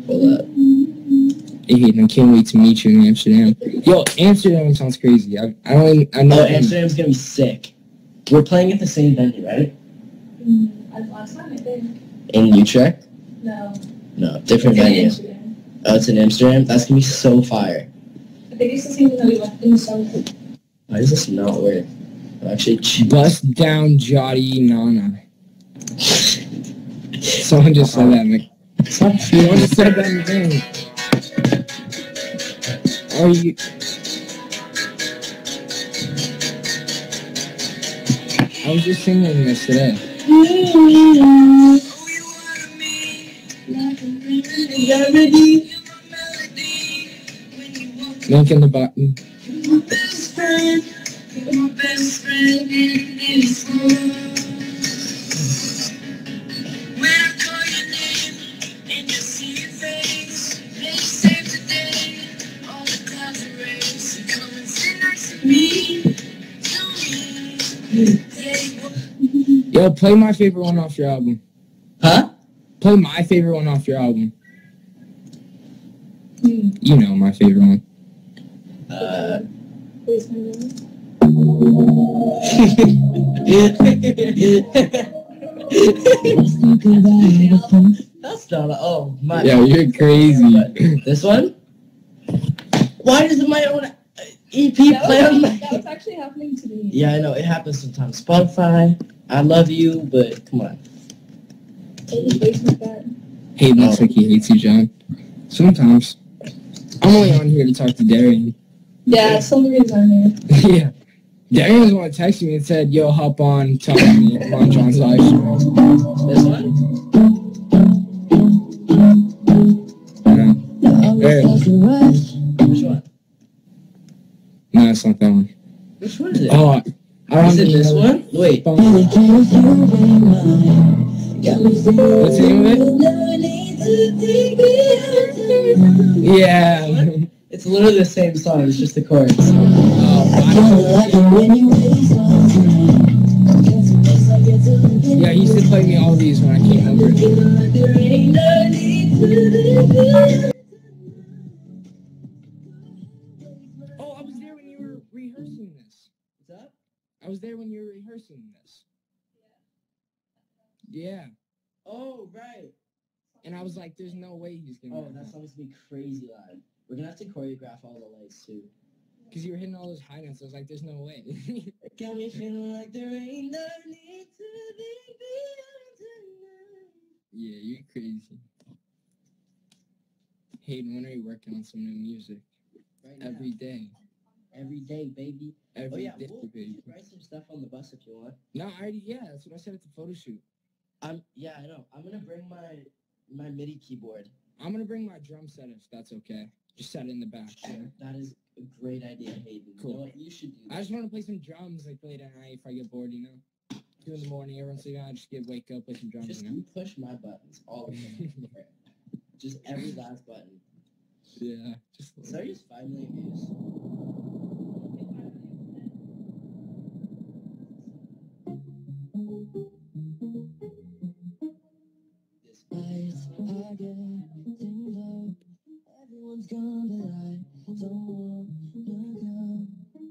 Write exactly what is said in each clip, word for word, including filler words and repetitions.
Hold up. Hey, Hayden, I can't wait to meet you in Amsterdam. Yo, Amsterdam sounds crazy. I, I don't even, I know. Oh, Amsterdam's gonna be sick. We're playing at the same venue, right? Mm, last time, I think. In Utrecht? No. No, different It's in venue. Amsterdam. Oh, it's in Amsterdam? That's gonna be so fire. I think it's the same that we went in the summer. Why does this not work? I'm actually choose. Bust down Jotty Nana. Someone just said that, Nick. Someone just said that in the thing. Are you... I was just singing this today. Link in the button. Yo, play my favorite one off your album. Huh? Play my favorite one off your album. Mm. You know my favorite one. Uh... Please, my name. That's not a, oh my. Yeah, you're crazy. This one? Why does my own E P That play was, on my? that was actually happening to me. Yeah, I know it happens sometimes. Spotify, I love you, but come on. It breaks my back. Hayden looks like he hates you, John. Sometimes. I'm only on here to talk to Darian. Yeah, that's the only reason I'm here. Yeah. Darian was the one that texted me and said, yo, hop on, talk to me on John's live stream. This one? No. Hey. Which one? No, it's not that one. Which one is it? Oh, I don't Is it even this know. one? Wait. What's the name of it? Yeah. It's literally the same song, it's just the chorus. Oh, yeah, he used to play me all these when I came over. Oh, I was there when you were rehearsing this. What's up? I was there when you were rehearsing this. Yeah. Oh, right. And I was like, there's no way he's gonna. Oh, that song's gonna be crazy loud. We're gonna have to choreograph all the lights too. Because you were hitting all those high notes. I was like, there's no way. It got me feeling like there ain't no need to be beyond tonight. Yeah, you're crazy. Hayden, when are you working on some new music? Right now. Every day. Every day, baby. Every oh yeah, day, we'll, we baby. can write some stuff on the bus if you want. No, I already, yeah, that's what I said at the photo shoot. I'm, yeah, I know. I'm gonna bring my, my MIDI keyboard. I'm gonna bring my drum set if that's okay. Just set it in the back. Yeah. That is a great idea, Hayden. Cool. You know what? You should do that. I just want to play some drums like late at night if I get bored, you know? Two in the morning, everyone's sleeping, I just get wake up, play some drums, Just you know? you push my buttons, all of them. Just every last button. Yeah. Just So I just five million views. This Lights, I get things up. Everyone's gone, but I don't wanna go.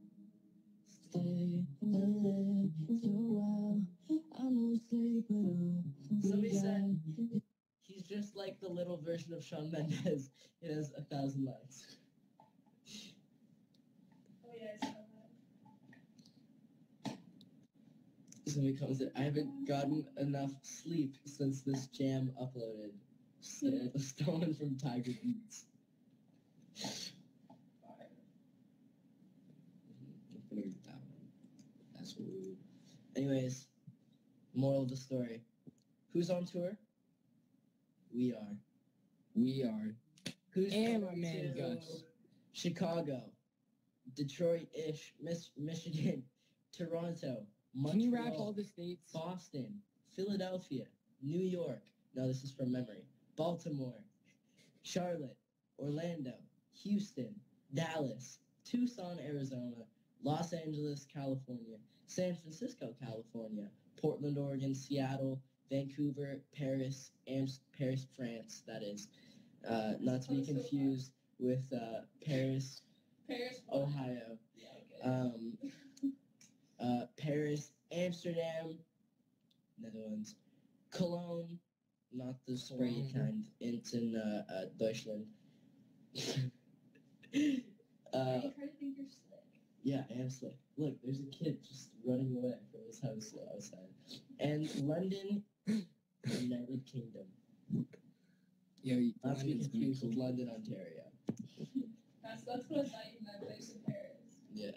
Stay a little while. I know sleep, but oh, Somebody said he's just like the little version of Shawn Mendes. It has a thousand likes. Oh, yeah, I saw that. Somebody comes in. I haven't gotten enough sleep since this jam uploaded. St- stolen from Tiger Beats. Alright. I'm gonna read that one. That's rude. Anyways, moral of the story. Who's on tour? We are. We are. Who's And my going man to Gus. Chicago, Detroit-ish, Mich- Michigan, Toronto, Montreal, Can you rap all the states? Boston, Philadelphia, New York. No, this is from memory. Baltimore, Charlotte, Orlando, Houston, Dallas, Tucson, Arizona, Los Angeles, California, San Francisco, California, Portland, Oregon, Seattle, Vancouver, Paris, Am- Paris, France, that is, Uh, not to be confused with uh, Paris, Paris, Ohio. Yeah, okay. Um, uh, Paris, Amsterdam, Netherlands, Cologne, not the spray Cologne. kind, it's in uh, uh, Deutschland. uh, you try to think you're slick. yeah, I am slick. Look, there's a kid just running away from his house outside. And London, United Kingdom. Yo, you- Not to be London's pretty confused with cool. London, Ontario. That's that's what I thought you meant. Place in Paris. Yeah.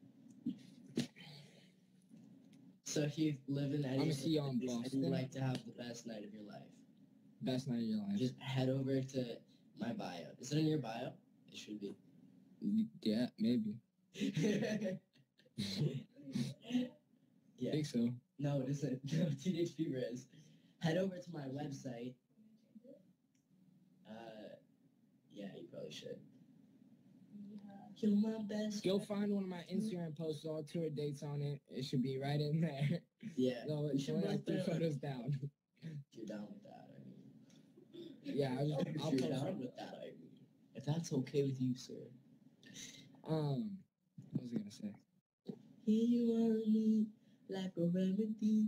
So if you live in any I'ma see y'all in and you Boston. like to have the best night of your life, Best night of your life. just head over to my bio. Is it in your bio? It should be. Yeah, maybe. Yeah. think so. No, it isn't. No, Teenage Fever is. Head over to my website. Uh, yeah, you probably should. You're my best. Go find one of my Instagram posts, all tour dates on it. It should be right in there. Yeah. No, you it's should only post like three that. photos down. If you're down with that, I mean. Yeah, I just, If I'll you're post down it. with that, I mean. If that's okay with you, sir. Um, what was I gonna say? Here you are, me, like a remedy.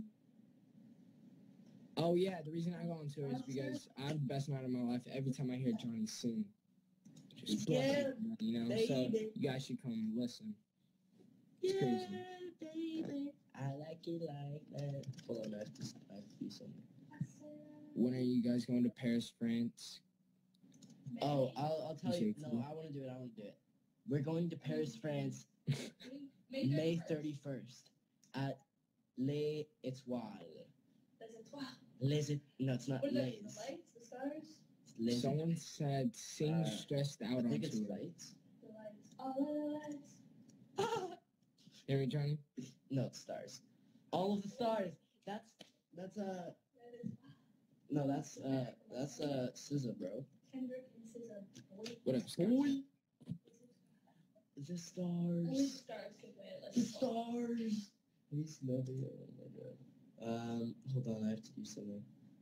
Oh yeah, the reason I go on tour is because I have the best night of my life every time I hear Johnny sing. Just Yeah, blessing, you know. So baby. you guys should come listen. Yeah, It's crazy. baby. I like it like that. Hold on, I have to, I have to do something. When are you guys going to Paris, France? Oh, I'll, I'll tell you. Okay, No, cool. I want to do it. I want to do it. We're going to Paris, France, May May thirty-first. thirty-first at Les Étoiles. That's a twelve. Les Et- No, it's not What are the, Les. the lights, the stars, It's Les Someone said sing Uh, stressed I out on think it's tour. lights. the lights, all the lights. Hear me, Johnny? No, it's stars. All of the stars. That's that's uh no, that's uh that's uh S Z A, bro. Kendrick and S Z A. Boy. What up, Scott? Boy, the Only stars. stars can win it. The Let's just fall. stars. He's never here. Oh my god. Um, hold on, I have to do something.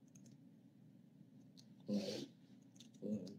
Hold on. Hold on.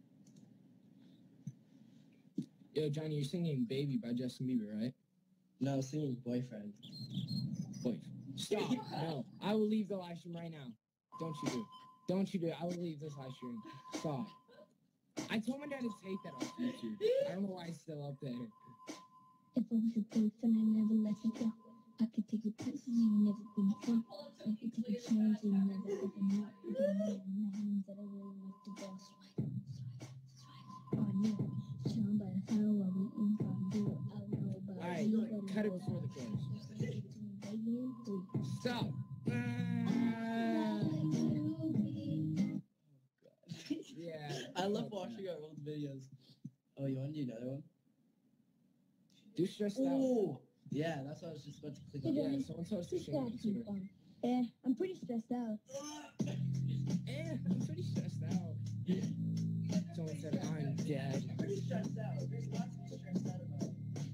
Yo, Johnny, you're singing "Baby" by Justin Bieber, right? No, I was singing boyfriend. Wait, stop! No, I will leave the live stream right now. Don't you do it? Don't you do it? I will leave this live stream. Stop. I told my dad to take that off YouTube. I don't know why it's still up there. If I was your boyfriend, I never let you go. I could take you places you never been before. I could take you chance you never ever knew. I got money in my hands that I really like to go. Swipe, swipe, swipe. Oh no, shown by the fire while we in front I don't know about Alright, you, but cut I it know before the about chorus. you. Between baby and three. Stop. I like to be. Yeah. I love fuck watching that. our old videos. Oh, you want to do another one? Do stressed out. Oh, yeah, that's what I was just about to click on. Yeah, someone told us to sing on tour. Eh, I'm pretty stressed out. Eh, I'm pretty stressed out. Someone said I'm dead. Pretty stressed out. There's lots to be stressed out about.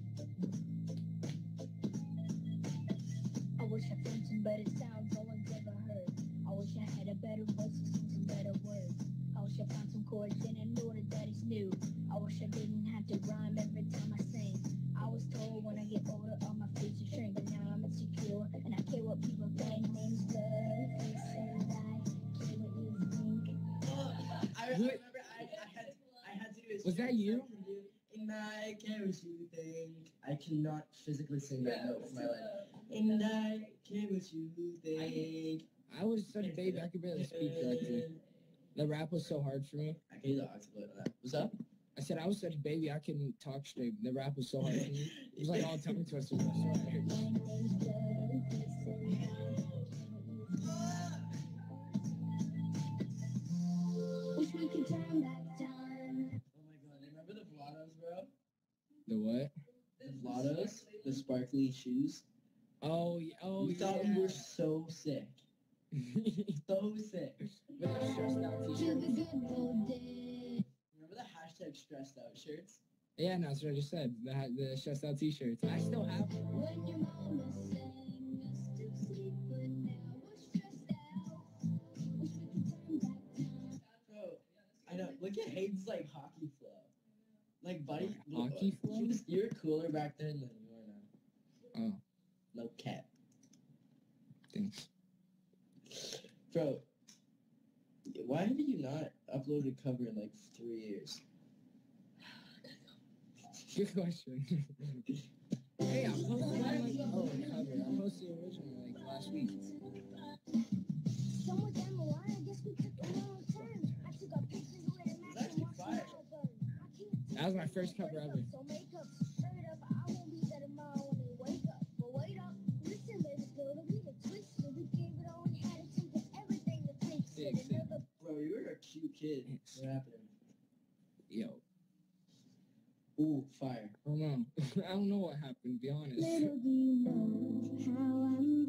I wish I found some better sounds no one's ever heard. I wish I had a better voice to sing some better words. I wish I found some chords in an order that is new. I wish I didn't have to rhyme every time I sing. I was told when I get older all my features shrink, but now I'm insecure and I care what people think. Name's Blood, face and I care what you think. Oh, I, I remember I, I had I had to do it. Was that you? And I care what you think. I cannot physically sing that Yeah, note for my so, life. uh, And I care what you think. I was such a baby, I could barely speak correctly. The rap was so hard for me. I can do the octave on that. What's up? I said I was such a baby, I couldn't talk straight. The rap was so hard for me. It was like all tongue twisters. I swear. My name's Blood, face and I care what you think. Wish we could turn back time. Oh my god, remember the Vlados, bro? The what? The Vlados? The sparkly shoes? Oh, yeah. Oh, we yeah. thought we were so sick. So sick. With the stressed out To t-shirt. the good old days. Remember the hashtag stressed out shirts? Yeah, no, that's what I just said. The, ha- the stressed out t-shirts. I still have them. When your mama sang us to sleep, but now we're stressed out. Wish we could turn back time. Bro, I know. Look at Hayden's like hockey flow. Like, buddy, My hockey flow? You, you were cooler back then than you are now. Oh, No cap. thanks. Bro, why have you not uploaded a cover in like three years? Good question. Hey, I posted my like oh cover. I posted the original like last week. Somewhere down the line, I guess we took a long turn. I took a picture with a match and watched fire. it all burn. I can't That was my first cover ever. so make up, straight up, I won't be there tomorrow when they wake up. But wait up, listen, baby, girl, we get twisted. We gave it all we had, it took everything to fix it. Fix it. Another Bro, you were a cute kid. What happened? Yo, Ooh, fire. I don't know. I don't know what happened. To be honest. little do you know how I'm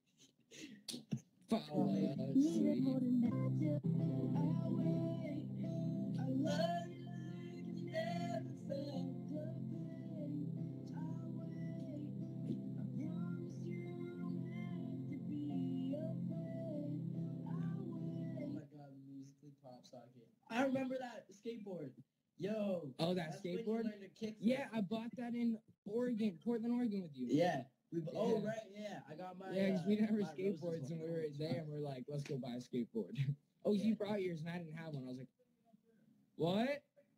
Follow us. neither holding back to I wait, I love you like you never felt the pain. I wait, I promise you don't have to be afraid. I wait. Oh my god, the musically pop socket. I remember that skateboard. Yo. Oh, that that's when you skateboard? learned to kick Yeah, flip. I bought that in Oregon, Portland, Oregon, with you. Yeah. We, oh, Yeah. right, yeah. I got my. Yeah, 'cause uh, we didn't have my our skateboards, roses and we one. were there, and we are like, let's go buy a skateboard. Oh, Yeah. you brought yours, and I didn't have one. I was like, what?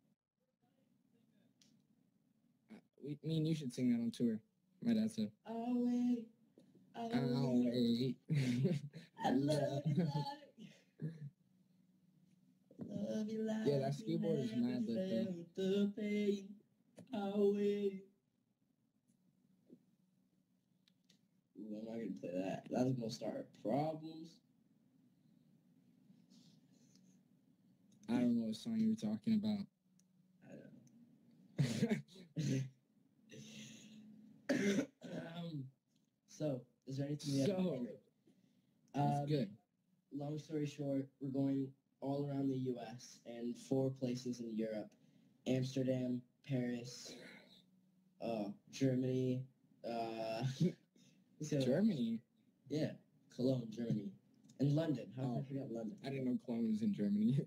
Uh, we, me and you should sing that on tour. My dad said, I'll wait. I'll I'll wait. wait. I love you like. Love you like. Yeah, that you skateboard is never mad lit, though. felt the pain. I'll wait. Ooh, I'm not gonna play that. That's gonna start problems. I don't know what song you were talking about. I don't know. um, so, is there anything we have to So, cover? That's Um, good. long story short, we're going all around the U S and four places in Europe: Amsterdam, Paris, uh, Germany, uh, so, Germany? yeah, Cologne, Germany, and London. How could Oh. I forget London? I didn't know Cologne was in Germany.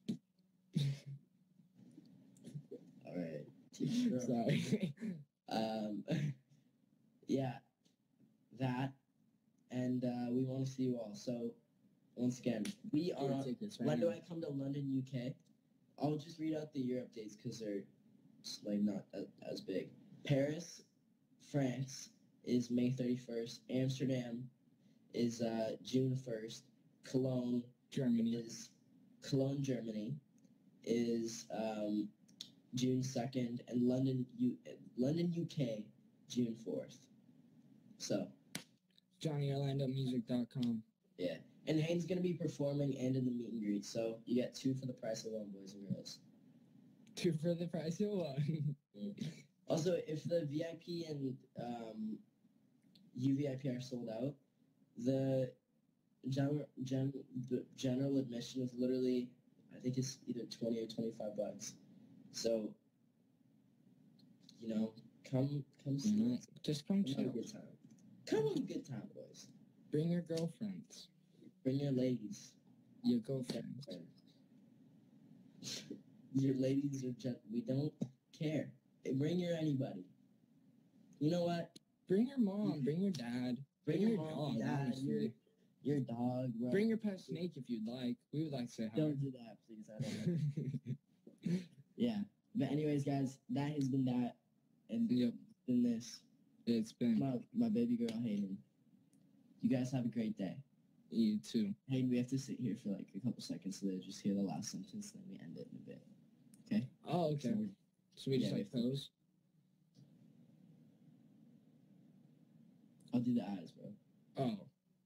All right, teach your own. Sorry. Um, yeah, that, and uh, we want to see you all. So, once again, we are. Your on- tickets When right do now. I come to London, U K? I'll just read out the Europe dates because they're just, like not as, as big. Paris, France is May thirty-first. Amsterdam is uh, June first. Cologne Germany. is Cologne, Germany is um, June second, and London, U London, U K, June fourth. So Johnny Orlando Music dot com. yeah, and Hayden's gonna be performing and in the meet and greet, so you get two for the price of one, boys and girls. Two for the price of one. Also, if the V I P and um, U V I P are sold out, the general gen, the general admission is literally, I think it's either twenty or twenty-five bucks. So, you know, come come see You know, us. just come Come have a chill. good time. Come have a good time, boys. Bring your girlfriends. Bring your ladies. Your girlfriends. Your ladies are just, we don't care. Bring your anybody. You know what? Bring your mom. Bring your dad. Bring, Bring your your mom, dog, dad, honestly. your, your dog, bro. Bring your pet snake if you'd like. We would like to say hi. Don't do that, please. I don't know. Yeah. But anyways, guys, that has been that. And Yep. been this. It's been My, my baby girl, Hayden. You guys have a great day. you too. Hayden, we have to sit here for like a couple seconds so they just hear the last sentence, then we end it in a bit. Okay? Oh, okay. So, So we just yeah, like we- pose. I'll do the eyes, bro. Oh.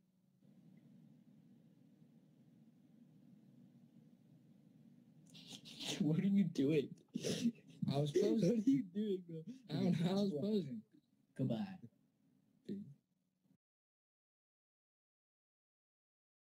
What are you doing? I was What posing. are you doing, bro? I don't know. I was posing. Goodbye.